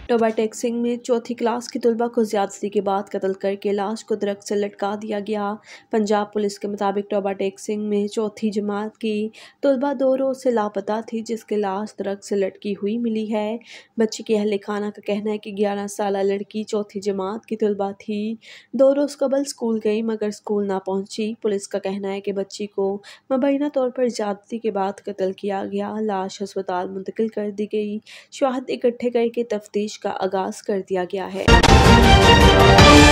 Toba टेकसिंग में चौथी class की तलबा को ज्यादती के बाद कत्ल करके लाश को दरख्त से लटका दिया गया। पंजाब पुलिस के मुताबिक टोबा टेकसिंग में चौथी जमात की तलबा 2 रोज़ से लापता थी, जिसकी लाश दरख्त से लटकी हुई मिली है। बच्ची के अहले खाना का कहना है कि 11 साला लड़की चौथी जमात की तलबा थी। 2 रोज़ कबल स्कूल गई मगर स्कूल ना पहुंची। पुलिस का कहना है कि बच्ची को मुबैना तौर पर ज्यादती के बाद कत्ल किया गया। लाश अस्पताल मुंतकिल कर दी गई। शवाहिद इकट्ठे करके तफ्तीश का आगाज़ कर दिया गया है।